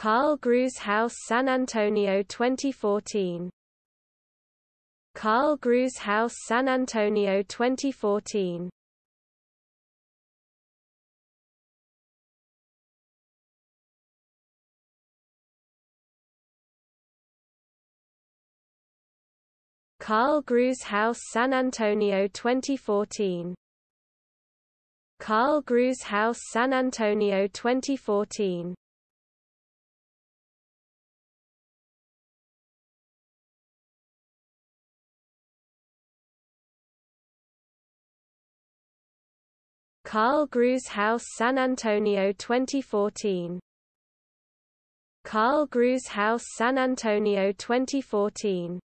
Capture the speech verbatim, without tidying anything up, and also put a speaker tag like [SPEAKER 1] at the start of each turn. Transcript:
[SPEAKER 1] Carl Groos House San Antonio twenty fourteen. Carl Groos House San Antonio twenty fourteen. Carl Groos House San Antonio twenty fourteen. Carl Groos House San Antonio twenty fourteen. Carl Groos House San Antonio twenty fourteen. Carl Groos House San Antonio twenty fourteen.